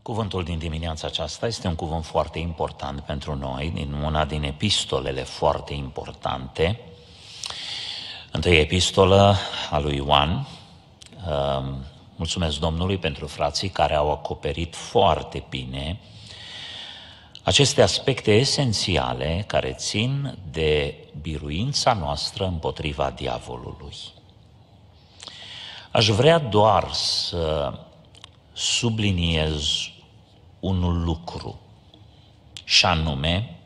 Cuvântul din dimineața aceasta este un cuvânt foarte important pentru noi, din una din epistolele foarte importante. Întâia epistolă a lui Ioan. Mulțumesc Domnului pentru frații care au acoperit foarte bine aceste aspecte esențiale care țin de biruința noastră împotriva diavolului. Aș vrea doar să subliniez un lucru, și anume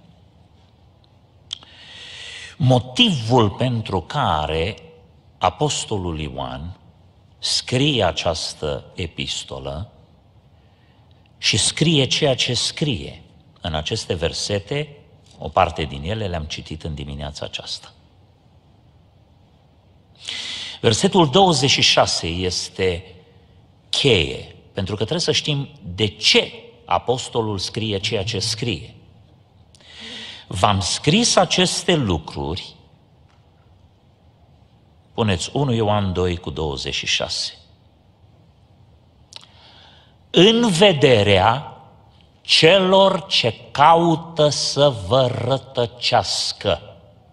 motivul pentru care apostolul Ioan scrie această epistolă și scrie ceea ce scrie în aceste versete. O parte din ele le-am citit în dimineața aceasta. Versetul 26 este cheie, pentru că trebuie să știm de ce apostolul scrie ceea ce scrie. V-am scris aceste lucruri, puneți 1 Ioan 2 cu 26, în vederea celor ce caută să vă rătăcească.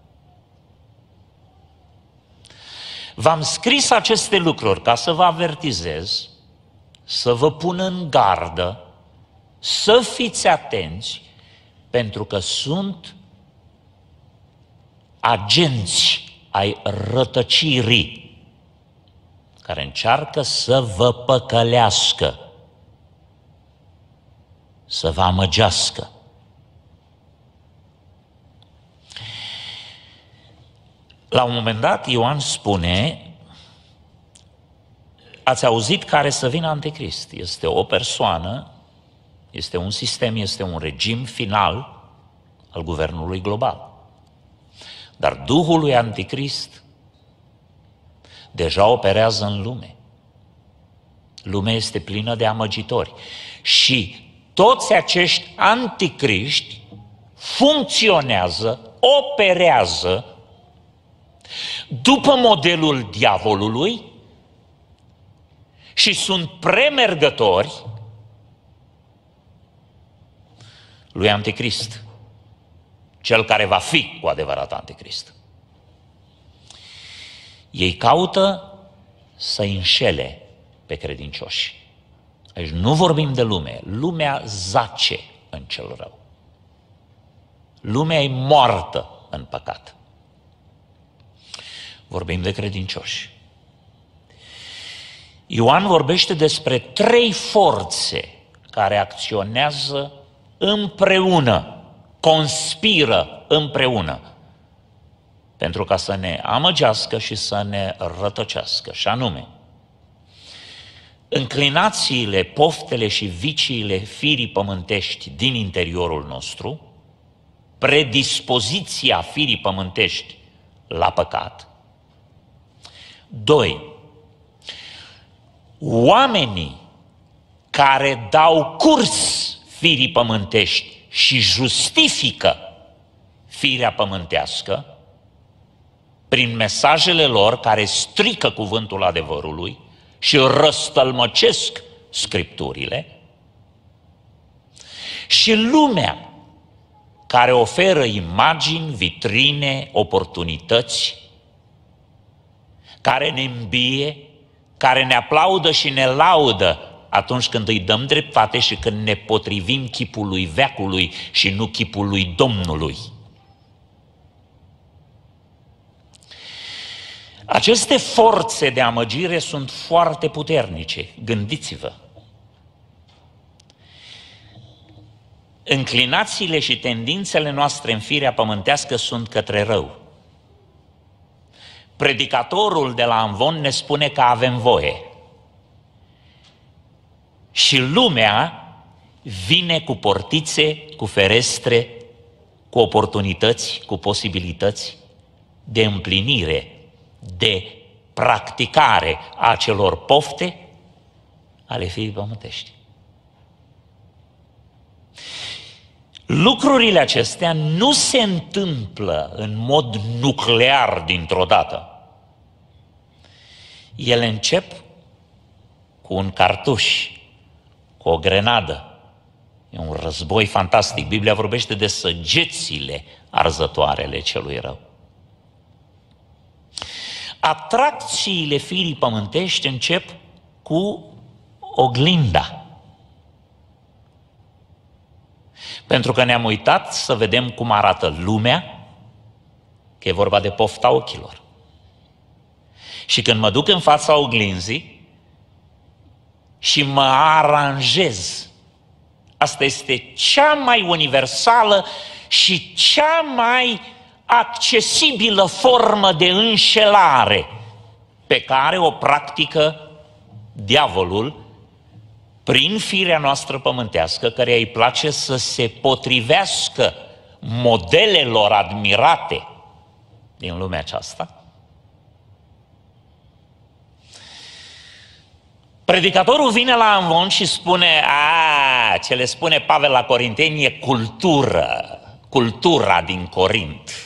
V-am scris aceste lucruri ca să vă avertizez, să vă pun în gardă, să fiți atenți, pentru că sunt agenți ai rătăcirii care încearcă să vă păcălească, să vă amăgească. La un moment dat, Ioan spune, ați auzit care să vină Anticrist. Este o persoană, este un sistem, este un regim final al guvernului global. Dar Duhul lui Anticrist deja operează în lume. Lumea este plină de amăgitori. Și toți acești anticriști funcționează, operează după modelul diavolului și sunt premergători lui Anticrist, cel care va fi cu adevărat Anticrist. Ei caută să înșele pe credincioși. Deci nu vorbim de lume. Lumea zace în cel rău. Lumea e moartă în păcat. Vorbim de credincioși. Ioan vorbește despre 3 forțe care acționează împreună, conspiră împreună, pentru ca să ne amăgească și să ne rătăcească, și anume înclinațiile, poftele și viciile firii pământești din interiorul nostru, predispoziția firii pământești la păcat. 2. Oamenii care dau curs firii pământești și justifică firea pământească prin mesajele lor care strică cuvântul adevărului și răstălmăcesc Scripturile, și lumea care oferă imagini, vitrine, oportunități, care ne îmbie, care ne aplaudă și ne laudă atunci când îi dăm dreptate și când ne potrivim chipului veacului și nu chipului Domnului. Aceste forțe de amăgire sunt foarte puternice. Gândiți-vă. Înclinațiile și tendințele noastre în firea pământească sunt către rău. Predicatorul de la Amvon ne spune că avem voie. Și lumea vine cu portițe, cu ferestre, cu oportunități, cu posibilități de împlinire, de practicare a celor pofte ale firii pământești. Lucrurile acestea nu se întâmplă în mod nuclear dintr-o dată. Ele încep cu un cartuș, cu o grenadă, E un război fantastic. Biblia vorbește de săgețile arzătoarele celui rău. Atracțiile firii pământești încep cu oglinda. Pentru că ne-am uitat să vedem cum arată lumea, că e vorba de pofta ochilor. Și când mă duc în fața oglinzii și mă aranjez, asta este cea mai universală și cea mai accesibilă formă de înșelare pe care o practică diavolul prin firea noastră pământească, care îi place să se potrivească modelelor admirate din lumea aceasta. Predicatorul vine la amvon și spune, ce le spune Pavel la Corinteni e cultura din Corint.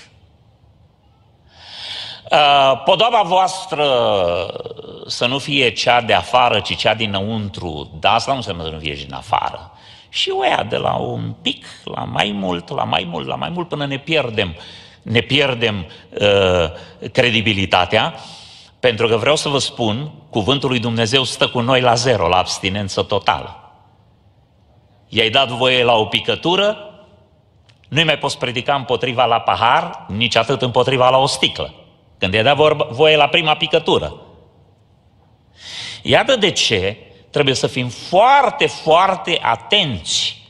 Podoaba voastră să nu fie cea de afară, ci cea dinăuntru, dar asta nu înseamnă să nu fie și din afară. Și oia de la un pic, la mai mult, la mai mult, la mai mult, până ne pierdem credibilitatea, pentru că vreau să vă spun, cuvântul lui Dumnezeu stă cu noi la zero, la abstinență totală. I-ai dat voie la o picătură, nu-i mai poți predica împotriva la pahar, nici atât împotriva la o sticlă. Când i-ai dat voie la prima picătură. Iată de ce trebuie să fim foarte, foarte atenți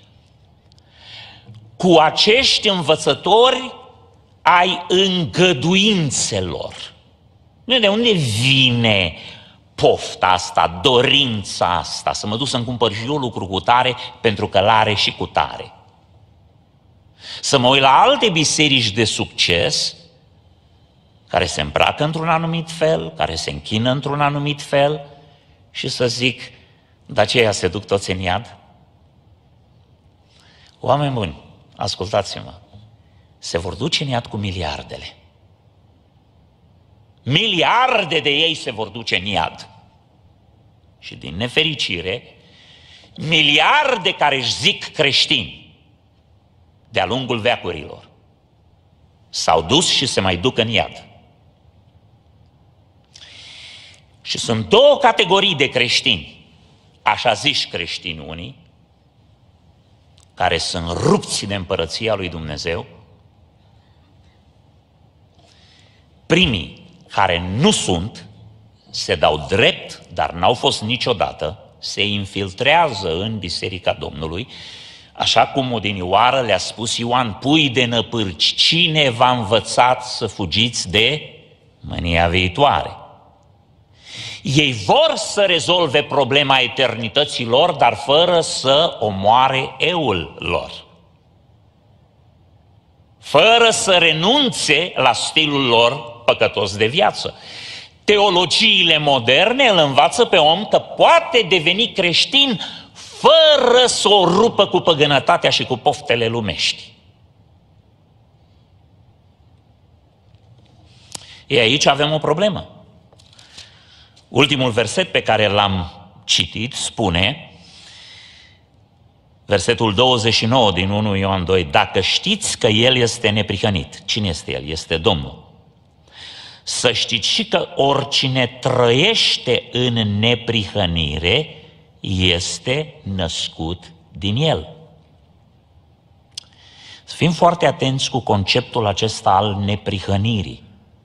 cu acești învățători ai îngăduințelor. De unde vine pofta asta, dorința asta, să mă duc să-mi cumpăr și eu lucru cu tare pentru că l-are și cu tare? Să mă uit la alte biserici de succes care se îmbracă într-un anumit fel, care se închină într-un anumit fel și să zic, de aceea se duc toți în iad? Oameni buni, ascultați-mă, se vor duce în iad cu miliardele. Miliarde de ei se vor duce în iad. Și din nefericire, miliarde care își zic creștini de-a lungul veacurilor s-au dus și se mai duc în iad. Și sunt două categorii de creștini, așa ziși creștini unii, care sunt rupți de împărăția lui Dumnezeu. Primii care nu sunt, se dau drept, dar n-au fost niciodată, se infiltrează în Biserica Domnului, așa cum odinioară le-a spus Ioan, pui de năpârci, cine v-a învățat să fugiți de mânia viitoare? Ei vor să rezolve problema eternității lor, dar fără să omoare eul lor. Fără să renunțe la stilul lor păcătos de viață. Teologiile moderne îl învață pe om că poate deveni creștin fără să o rupă cu păgânătatea și cu poftele lumești. Aici avem o problemă. Ultimul verset pe care l-am citit spune, versetul 29 din 1 Ioan 2, dacă știți că El este neprihănit. Cine este El? Este Domnul. Să știți și că oricine trăiește în neprihănire este născut din El. Să fim foarte atenți cu conceptul acesta al neprihănirii.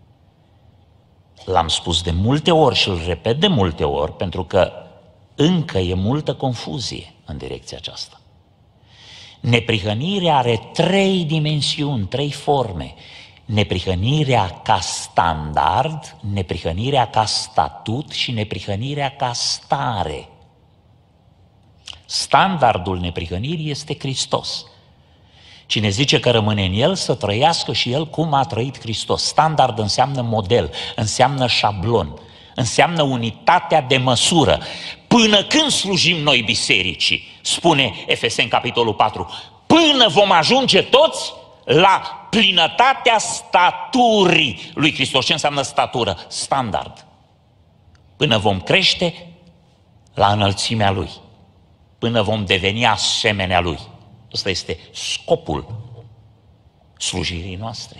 L-am spus de multe ori și îl repet de multe ori, pentru că încă e multă confuzie în direcția aceasta. Neprihănirea are 3 dimensiuni, 3 forme. Neprihănirea ca standard, neprihănirea ca statut și neprihănirea ca stare. Standardul neprihănirii este Hristos. Cine zice că rămâne în El, să trăiască și el cum a trăit Hristos. Standard înseamnă model, înseamnă șablon, înseamnă unitatea de măsură. Până când slujim noi bisericii, spune Efeseni capitolul 4, până vom ajunge toți la plinătatea staturii lui Hristos. Ce înseamnă statură? Standard. Până vom crește la înălțimea Lui, până vom deveni asemenea Lui. Ăsta este scopul slujirii noastre.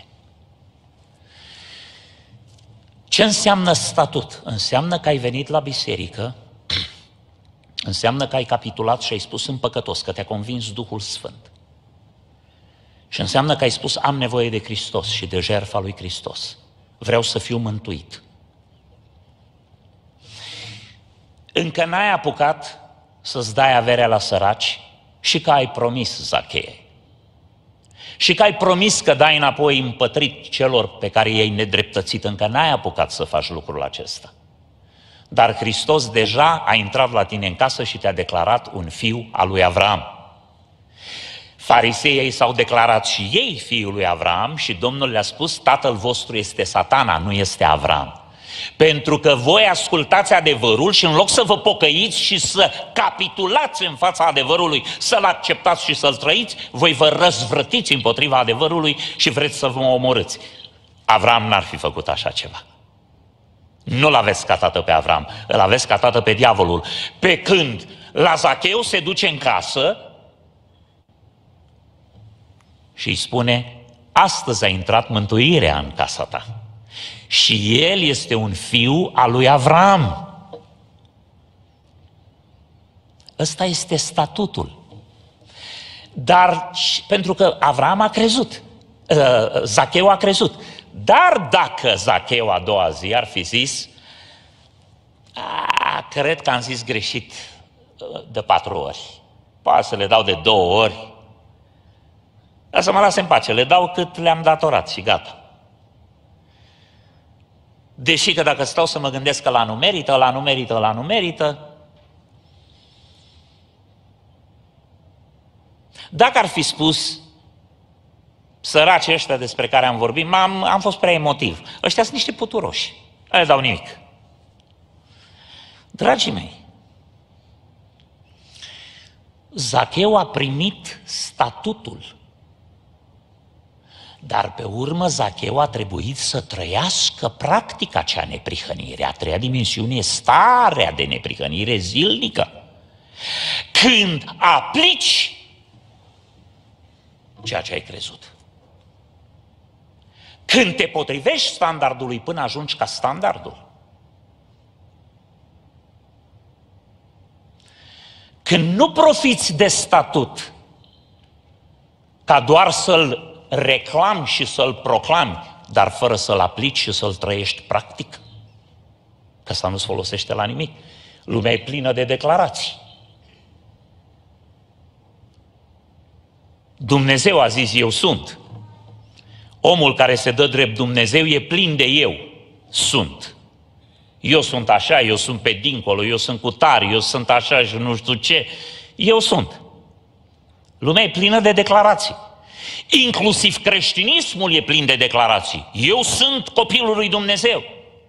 Ce înseamnă statut? Înseamnă că ai venit la biserică, înseamnă că ai capitulat și ai spus împăcătos, că te-a convins Duhul Sfânt. Și înseamnă că ai spus am nevoie de Hristos și de jertfa lui Hristos. Vreau să fiu mântuit. Încă n-ai apucat să-ți dai averea la săraci și că ai promis Zachee. Și că ai promis că dai înapoi împătrit celor pe care i-ai nedreptățit, încă n-ai apucat să faci lucrul acesta. Dar Hristos deja a intrat la tine în casă și te-a declarat un fiu al lui Avram. Fariseii s-au declarat și ei fiul lui Avram și Domnul le-a spus, tatăl vostru este Satana, nu este Avram. Pentru că voi ascultați adevărul și în loc să vă pocăiți și să capitulați în fața adevărului, să-l acceptați și să-l trăiți, voi vă răzvrătiți împotriva adevărului și vreți să vă omorâți. Avram n-ar fi făcut așa ceva. Nu-l aveți ca tată pe Avram, îl aveți ca tată pe diavolul. Pe când la Zacheu se duce în casă și îi spune, astăzi a intrat mântuirea în casa ta. Și el este un fiu al lui Avram. Ăsta este statutul. Dar pentru că Avram a crezut, Zacheu a crezut. Dar dacă Zacheu a doua zi ar fi zis, cred că am zis greșit de 4 ori. Poate să le dau de 2 ori. Dar să mă lase în pace, le dau cât le-am datorat și gata. Deși că dacă stau să mă gândesc că ăla nu merită, dacă ar fi spus săracii ăștia despre care am vorbit, am fost prea emotiv. Ăștia sunt niște puturoși, nu le dau nimic. Dragii mei, Zacheu a primit statutul. Dar pe urmă Zacheu a trebuit să trăiască practica cea neprihănire. A treia dimensiune e starea de neprihănire zilnică. Când aplici ceea ce ai crezut. Când te potrivești standardului până ajungi ca standardul. Când nu profiți de statut ca doar să-l reclami și să-l proclami, dar fără să-l aplici și să-l trăiești practic, că asta nu-ți folosește la nimic. Lumea e plină de declarații. Dumnezeu a zis, eu sunt. Omul care se dă drept Dumnezeu e plin de eu. Sunt. Eu sunt așa, eu sunt pe dincolo, eu sunt cu tare, eu sunt așa și nu știu ce. Eu sunt. Lumea e plină de declarații. Inclusiv creștinismul e plin de declarații. Eu sunt copilul lui Dumnezeu.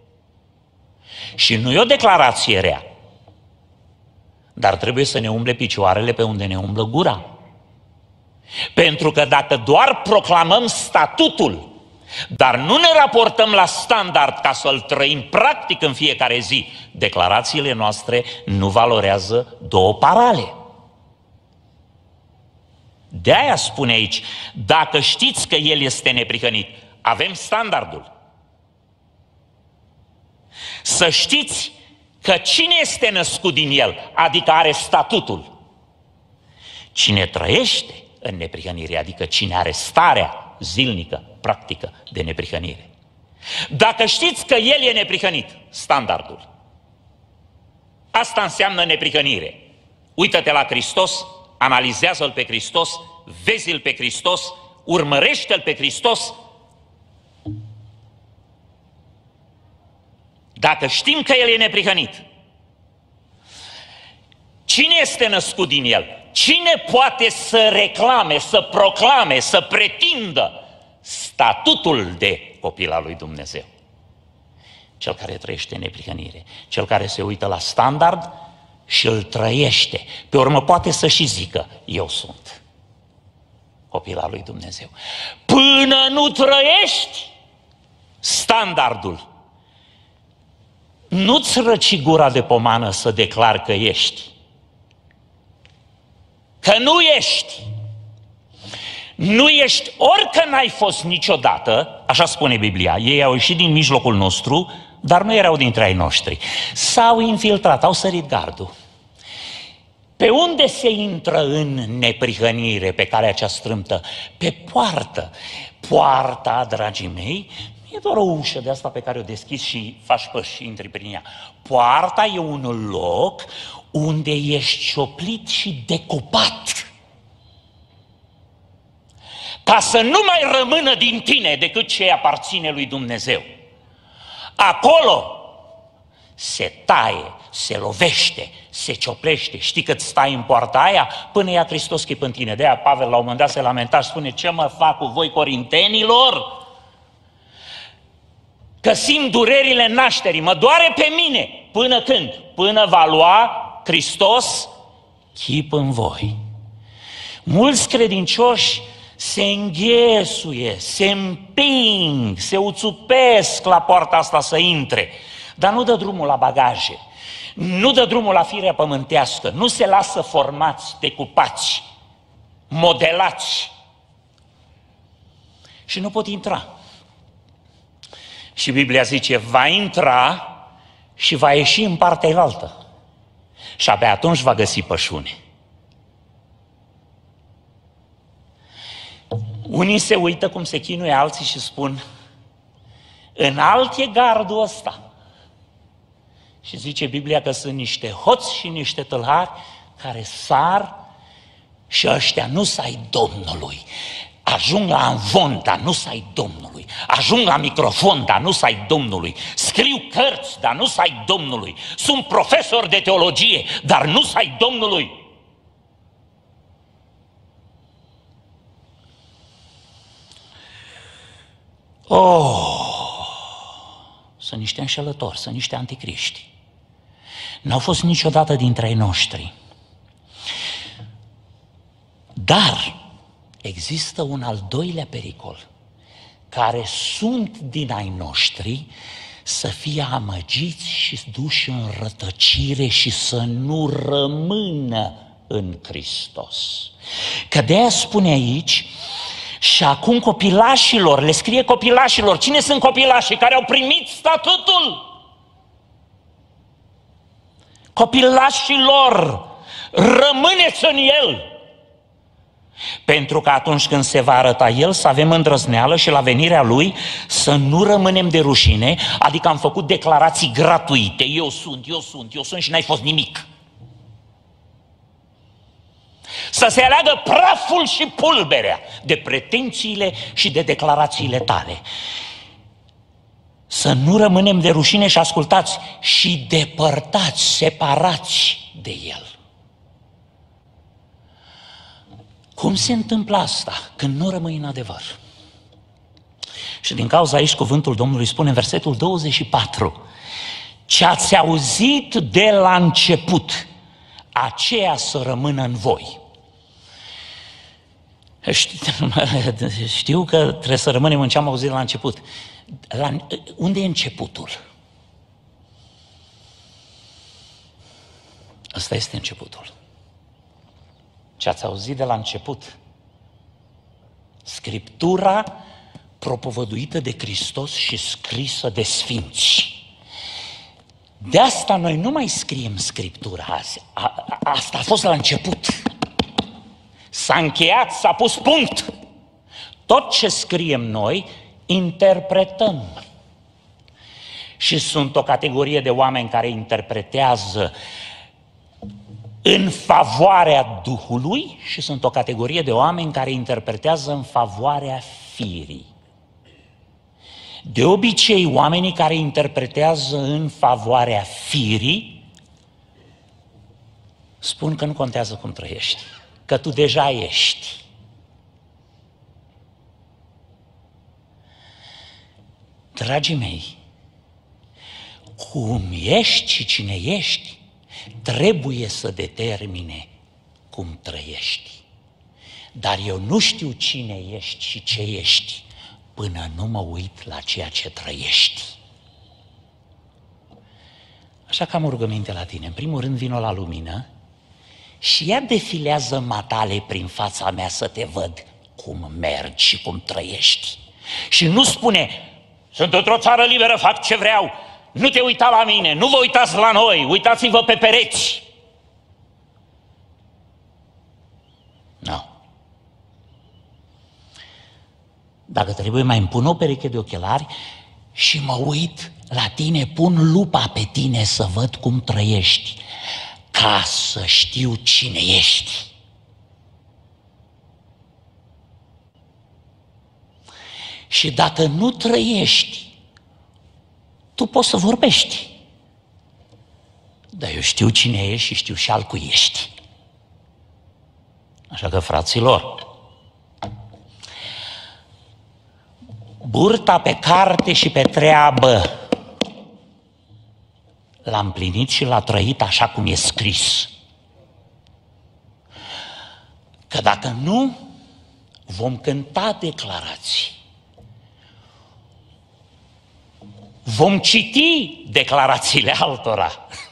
Și nu e o declarație rea. Dar trebuie să ne umble picioarele pe unde ne umblă gura. Pentru că dacă doar proclamăm statutul, dar nu ne raportăm la standard ca să-l trăim practic în fiecare zi, declarațiile noastre nu valorează 2 parale. De-aia spune aici, dacă știți că El este neprihănit, avem standardul. Să știți că cine este născut din El, adică are statutul. Cine trăiește în neprihănire, adică cine are starea zilnică, practică de neprihănire. Dacă știți că El e neprihănit, standardul. Asta înseamnă neprihănire. Uită-te la Hristos, analizează-L pe Hristos, vezi-L pe Hristos, urmărește-L pe Hristos. Dacă știm că El e neprihănit, cine este născut din El? Cine poate să reclame, să proclame, să pretindă statutul de copil al lui Dumnezeu? Cel care trăiește în neprihănire, cel care se uită la standard și îl trăiește. Pe urmă poate să și zică, eu sunt copil al lui Dumnezeu. Până nu trăiești standardul, nu-ți răci gura de pomană să declari că ești. Că nu ești. Nu ești, orică n-ai fost niciodată, așa spune Biblia, ei au ieșit din mijlocul nostru, dar nu erau dintre ai noștri. S-au infiltrat, au sărit gardul. Pe unde se intră în neprihănire pe calea cea strâmtă? Pe poartă. Poarta, dragii mei, nu e doar o ușă de asta pe care o deschizi și faci păși și intri prin ea. Poarta e un loc unde ești cioplit și decupat. Ca să nu mai rămână din tine decât ce aparține lui Dumnezeu. Acolo se taie, se lovește, se cioplește. Știi cât stai în poarta aia până ia Hristos chip în tine. De-aia Pavel la un moment dat se lamenta și spune: ce mă fac cu voi, corintenilor? Că simt durerile nașterii, mă doare pe mine. Până când? Până va lua Hristos chip în voi. Mulți credincioși se înghesuie, se împing, se uțupesc la poarta asta să intre, dar nu dă drumul la bagaje, nu dă drumul la firea pământească, nu se lasă formați, decupați, modelați și nu pot intra. Și Biblia zice, va intra și va ieși în partea elaltă și abia atunci va găsi pășune. Unii se uită cum se chinuie alții și spun: înalt e gardul ăsta. Și zice Biblia că sunt niște hoți și niște tâlhari care sar și ăștia nu s-ai Domnului. Ajung la amvon, dar nu s-ai Domnului. Ajung la microfon, dar nu s-ai Domnului. Scriu cărți, dar nu s-ai Domnului. Sunt profesor de teologie, dar nu s-ai Domnului. Sunt niște înșelători, sunt niște anticriști. N-au fost niciodată dintre ai noștri. Dar există un al doilea pericol, care sunt din ai noștri, să fie amăgiți și duși în rătăcire și să nu rămână în Hristos. Că de-aia spune aici: și acum copilașilor, le scrie copilașilor. Cine sunt copilașii care au primit statutul? Copilașilor, rămâneți în El. Pentru că atunci când se va arăta El, să avem îndrăzneală și la venirea Lui să nu rămânem de rușine, adică am făcut declarații gratuite. Eu sunt și n-ai fost nimic. Să se aleagă praful și pulberea de pretențiile și de declarațiile tale. Să nu rămânem de rușine și ascultați și depărtați, separați de El. Cum se întâmplă asta când nu rămâi în adevăr? Și din cauza aici cuvântul Domnului spune în versetul 24: ce ați auzit de la început, aceea să rămână în voi. Știu că trebuie să rămânem în ce am auzit la început. Unde e începutul? Ăsta este începutul. Ce ați auzit de la început. Scriptura propovăduită de Hristos și scrisă de sfinți. De asta noi nu mai scriem Scriptura azi. Asta a fost la început. S-a încheiat, s-a pus punct. Tot ce scriem noi, interpretăm. Și sunt o categorie de oameni care interpretează în favoarea Duhului și sunt o categorie de oameni care interpretează în favoarea firii. De obicei, oamenii care interpretează în favoarea firii spun că nu contează cum trăiești, că tu deja ești. Dragii mei, cum ești și cine ești trebuie să determine cum trăiești. Dar eu nu știu cine ești și ce ești până nu mă uit la ceea ce trăiești. Așa că am o rugăminte la tine. În primul rând, vino la lumină și ia defilează matale prin fața mea să te văd cum mergi și cum trăiești. Și nu spune, sunt într-o țară liberă, fac ce vreau, nu te uita la mine, nu vă uitați la noi, uitați-vă pe pereți. Nu. Dacă trebuie, mai îmi pun o pereche de ochelari și mă uit la tine, pun lupa pe tine să văd cum trăiești, ca să știu cine ești. Și dacă nu trăiești, tu poți să vorbești. Dar eu știu cine ești și știu și al cui ești. Așa că, fraților, burta pe carte și pe treabă l-a împlinit și l-a trăit așa cum e scris. Că dacă nu, vom cânta declarații. Vom citi declarațiile altora.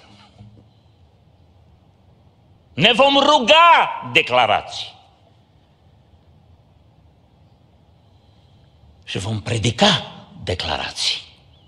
Ne vom ruga declarații. Și vom predica declarații.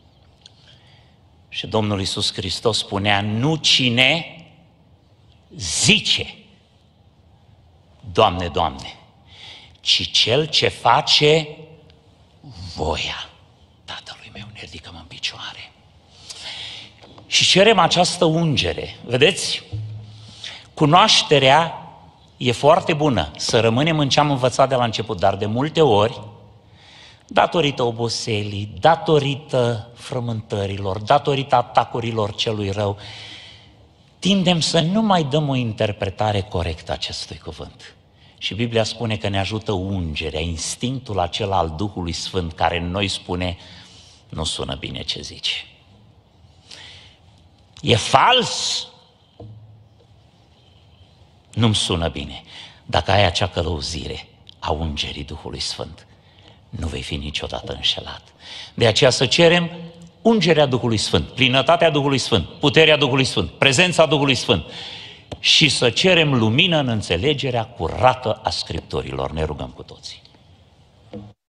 Și Domnul Iisus Hristos spunea, nu cine zice, Doamne, Doamne, ci cel ce face voia Tatălui meu. Ne ridicăm în picioare. Și cerem această ungere. Vedeți? Cunoașterea e foarte bună, să rămânem în ce am învățat de la început, dar de multe ori, datorită oboselii, datorită frământărilor, datorită atacurilor celui rău, tindem să nu mai dăm o interpretare corectă a acestui cuvânt. Și Biblia spune că ne ajută ungerea, instinctul acela al Duhului Sfânt, care în noi spune, nu sună bine ce zice. E fals. Nu-mi sună bine. Dacă ai acea călăuzire a ungerii Duhului Sfânt, nu vei fi niciodată înșelat. De aceea să cerem ungerea Duhului Sfânt, plinătatea Duhului Sfânt, puterea Duhului Sfânt, prezența Duhului Sfânt și să cerem lumină în înțelegerea curată a Scripturilor. Ne rugăm cu toții.